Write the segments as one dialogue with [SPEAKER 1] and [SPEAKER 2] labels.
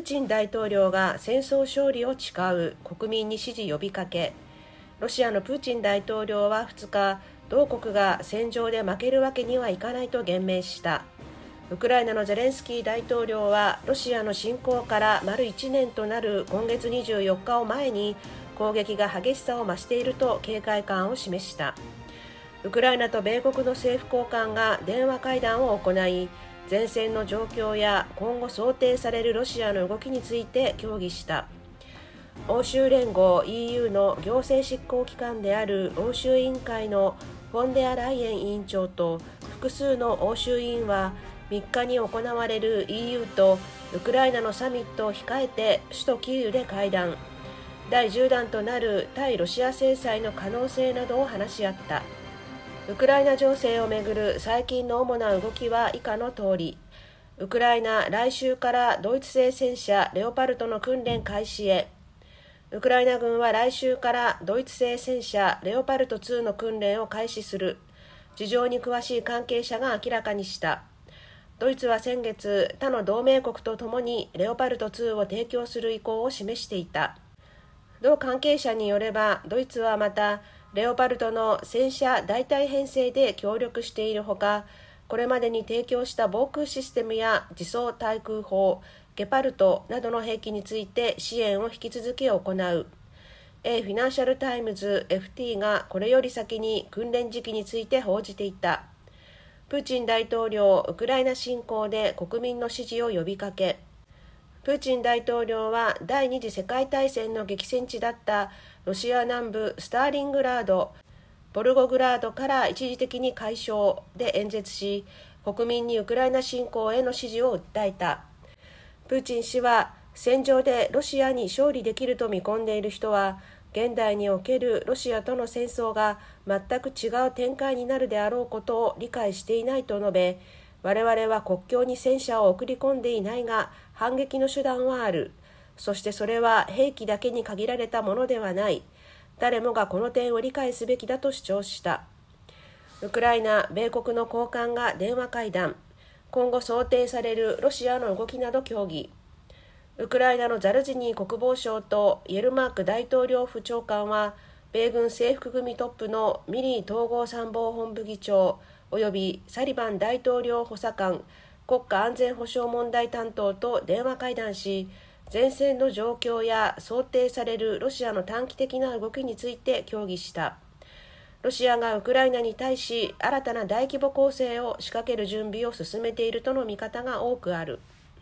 [SPEAKER 1] チン大統領が戦争勝利を誓う、国民に支持呼びかけ。ロシアのプーチン大統領は2日、同国が戦場で負けるわけにはいかないと言明した。ウクライナのゼレンスキー大統領は、ロシアの侵攻から丸1年となる今月24日を前に、攻撃が激しさを増していると警戒感を示した。ウクライナと米国の政府高官が電話会談を行い、前線の状況や今後想定されるロシアの動きについて協議した。欧州連合 EU の行政執行機関である欧州委員会のフォンデアライエン委員長と複数の欧州委員は、3日に行われる EU とウクライナのサミットを控えて首都キーウで会談。第10弾となる対ロシア制裁の可能性などを話し合った。ウクライナ情勢をめぐる最近の主な動きは以下の通り。ウクライナ、来週からドイツ製戦車レオパルトの訓練開始へ。ウクライナ軍は来週からドイツ製戦車レオパルト2の訓練を開始する。事情に詳しい関係者が明らかにした。ドイツは先月、他の同盟国とともにレオパルト2を提供する意向を示していた。同関係者によれば、ドイツはまた、レオパルトの戦車代替編成で協力しているほか、これまでに提供した防空システムや自走対空砲、ゲパルトなどの兵器について支援を引き続き行う。フィナンシャルタイムズ FT がこれより先に訓練時期について報じていた。プーチン大統領、ウクライナ侵攻で国民の支持を呼びかけ。プーチン大統領は第二次世界大戦の激戦地だったロシア南部スターリングラード、ボルゴグラードから一時的に解消で演説し、国民にウクライナ侵攻への支持を訴えた。プーチン氏は、戦場でロシアに勝利できると見込んでいる人は、現代におけるロシアとの戦争が全く違う展開になるであろうことを理解していないと述べ、我々は国境に戦車を送り込んでいないが、反撃の手段はある。そしてそれは兵器だけに限られたものではない。誰もがこの点を理解すべきだと主張した。ウクライナ、米国の高官が電話会談。今後想定されるロシアの動きなど協議。ウクライナのザルジニー国防相とイエルマーク大統領府長官は、米軍制服組トップのミリー統合参謀本部議長およびサリバン大統領補佐官、国家安全保障問題担当と電話会談し、前線の状況や想定されるロシアの短期的な動きについて協議した。ロシアがウクライナに対し新たな大規模攻勢を仕掛ける準備を進めているとの見方が多くある。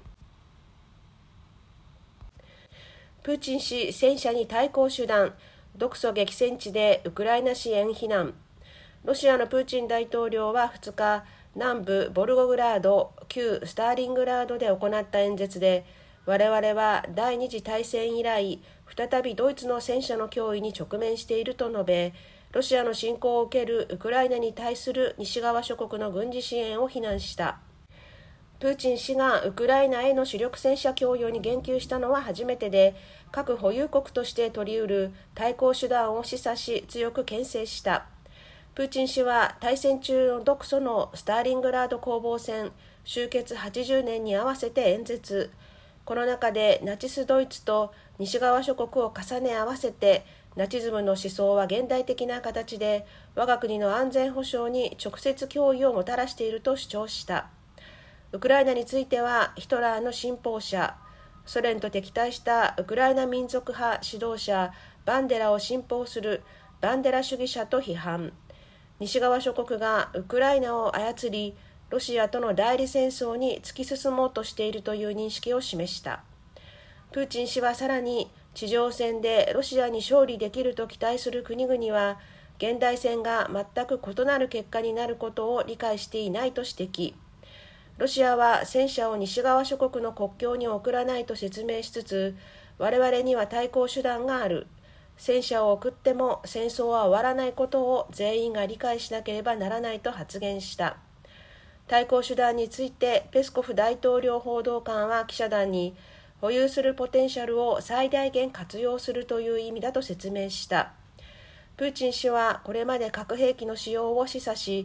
[SPEAKER 1] プーチン氏戦車に対抗手段、独ソ激戦地でウクライナ支援非難。ロシアのプーチン大統領は2日、南部ボルゴグラード、旧スターリングラードで行った演説で、我々は第二次大戦以来、再びドイツの戦車の脅威に直面していると述べ、ロシアの侵攻を受けるウクライナに対する西側諸国の軍事支援を非難した。プーチン氏がウクライナへの主力戦車供与に言及したのは初めてで、核保有国として取り得る対抗手段を示唆し、強く牽制した。プーチン氏は大戦中の独ソのスターリングラード攻防戦終結80年に合わせて演説。この中でナチスドイツと西側諸国を重ね合わせて、ナチズムの思想は現代的な形で我が国の安全保障に直接脅威をもたらしていると主張した。ウクライナについてはヒトラーの信奉者、ソ連と敵対したウクライナ民族派指導者バンデラを信奉するバンデラ主義者と批判。西側諸国がウクライナを操り、ロシアとの代理戦争に突き進もうとしているという認識を示した。プーチン氏はさらに、地上戦でロシアに勝利できると期待する国々は、現代戦が全く異なる結果になることを理解していないと指摘。ロシアは戦車を西側諸国の国境に送らないと説明しつつ、我々には対抗手段がある。戦車を送っても戦争は終わらないことを全員が理解しなければならないと発言した。対抗手段についてペスコフ大統領報道官は記者団に、保有するポテンシャルを最大限活用するという意味だと説明した。プーチン氏はこれまで核兵器の使用を示唆し、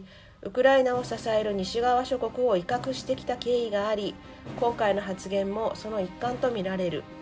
[SPEAKER 1] ウクライナを支える西側諸国を威嚇してきた経緯があり、今回の発言もその一環とみられる。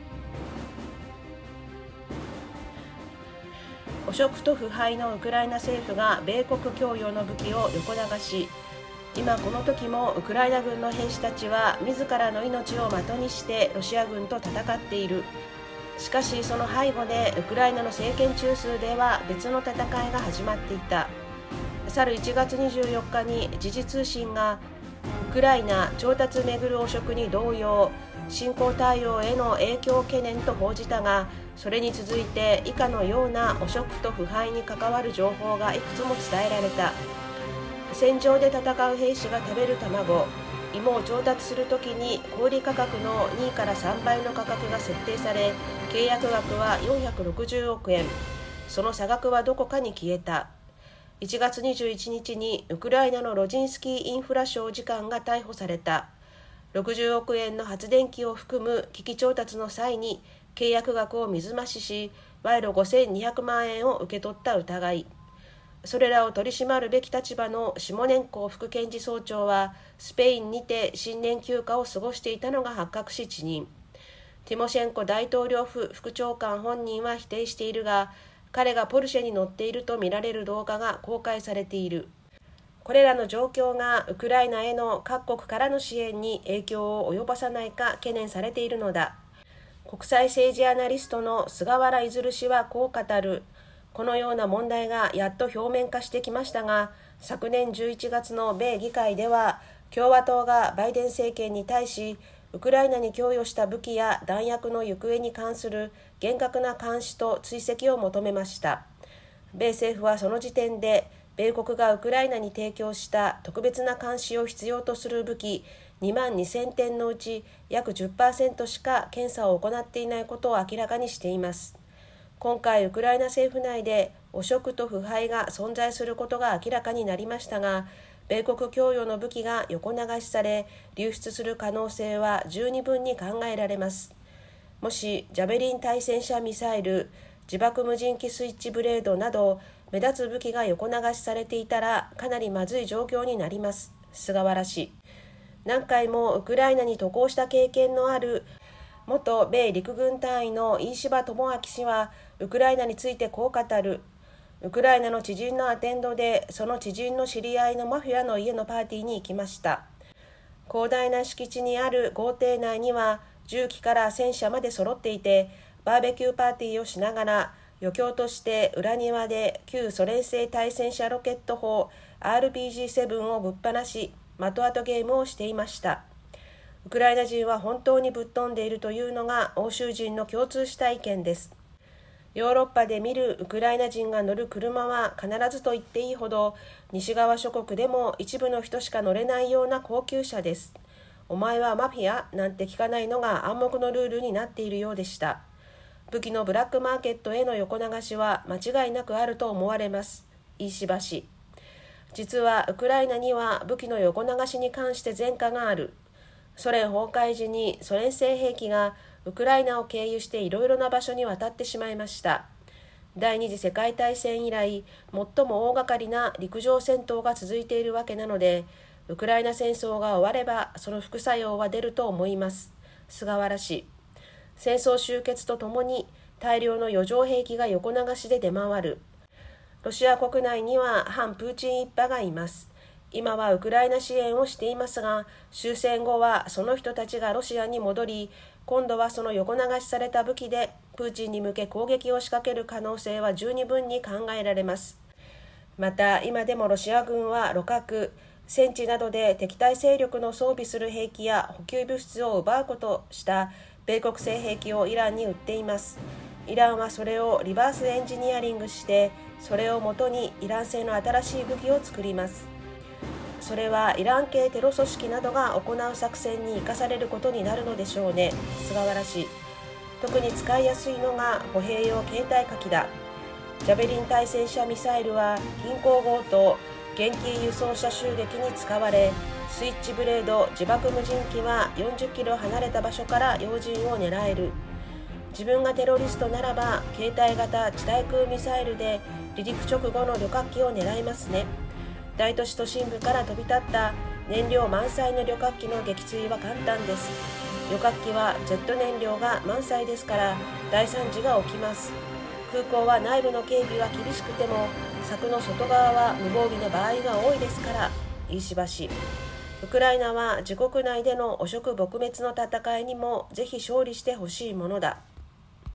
[SPEAKER 1] 汚職と腐敗のウクライナ政府が米国供与の武器を横流し、今この時もウクライナ軍の兵士たちは自らの命を的にしてロシア軍と戦っている。しかしその背後でウクライナの政権中枢では別の戦いが始まっていた。去る1月24日に時事通信がウクライナ調達めぐる汚職に動揺、侵攻対応への影響懸念と報じたが、それに続いて以下のような汚職と腐敗に関わる情報がいくつも伝えられた。戦場で戦う兵士が食べる卵、芋を調達するときに小売価格の2から3倍の価格が設定され、契約額は460億円。その差額はどこかに消えた。1月21日にウクライナのロジンスキーインフラ省次官が逮捕された。60億円の発電機を含む機器調達の際に契約額を水増しし、賄賂5200万円を受け取った疑い。それらを取り締まるべき立場のシモネンコ副検事総長はスペインにて新年休暇を過ごしていたのが発覚し辞任。ティモシェンコ大統領府副長官本人は否定しているが、彼がポルシェに乗っているとみられる動画が公開されている。これらの状況がウクライナへの各国からの支援に影響を及ぼさないか懸念されているのだ。国際政治アナリストの菅原出氏はこう語る。このような問題がやっと表面化してきましたが、昨年11月の米議会では共和党がバイデン政権に対し、ウクライナに供与した武器や弾薬の行方に関する厳格な監視と追跡を求めました。米政府はその時点で、米国がウクライナに提供した特別な監視を必要とする武器2万2000点のうち約 10% しか検査を行っていないことを明らかにしています。今回ウクライナ政府内で汚職と腐敗が存在することが明らかになりましたが、米国供与の武器が横流しされ流出する可能性は十二分に考えられます。もしジャベリン対戦車ミサイル、自爆無人機スイッチブレードなど目立つ武器が横流しされていたらかなりまずい状況になります。菅原氏。何回もウクライナに渡航した経験のある元米陸軍隊員の飯柴智明氏はウクライナについてこう語る。ウクライナの知人のアテンドでその知人の知り合いのマフィアの家のパーティーに行きました。広大な敷地にある豪邸内には銃器から戦車まで揃っていて、バーベキューパーティーをしながら余興として裏庭で旧ソ連製対戦車ロケット砲 RPG-7 をぶっ放し的当てゲームをしていました。ウクライナ人は本当にぶっ飛んでいるというのが欧州人の共通した意見です。ヨーロッパで見るウクライナ人が乗る車は必ずと言っていいほど西側諸国でも一部の人しか乗れないような高級車です。お前はマフィアなんて聞かないのが暗黙のルールになっているようでした。武器のブラックマーケットへの横流しは間違いなくあると思われます。飯柴氏。実はウクライナには武器の横流しに関して前科がある。ソ連崩壊時にソ連製兵器がウクライナを経由していろいろな場所に渡ってしまいました。第二次世界大戦以来、最も大掛かりな陸上戦闘が続いているわけなので、ウクライナ戦争が終わればその副作用は出ると思います。菅原氏。戦争終結とともに大量の余剰兵器が横流しで出回る。ロシア国内には反プーチン一派がいます。今はウクライナ支援をしていますが、終戦後はその人たちがロシアに戻り、今度はその横流しされた武器でプーチンに向け攻撃を仕掛ける可能性は十二分に考えられます。また今でもロシア軍は鹵獲、戦地などで敵対勢力の装備する兵器や補給物質を奪うことした米国製兵器をイランに売っています。イランはそれをリバースエンジニアリングして、それをもとにイラン製の新しい武器を作ります。それはイラン系テロ組織などが行う作戦に生かされることになるのでしょうね。菅原氏。特に使いやすいのが歩兵用携帯火器だ。ジャベリン対戦車ミサイルは銀行強盗、現金輸送車襲撃に使われ、スイッチブレード自爆無人機は40キロ離れた場所から要人を狙える。自分がテロリストならば携帯型地対空ミサイルで離陸直後の旅客機を狙いますね。 大都市都心部から飛び立った燃料満載の旅客機の撃墜は簡単です。旅客機はジェット燃料が満載ですから大惨事が起きます。空港は内部の警備は厳しくても柵の外側は無防備な場合が多いですから。石橋。ウクライナは自国内での汚職撲滅の戦いにもぜひ勝利してほしいものだ。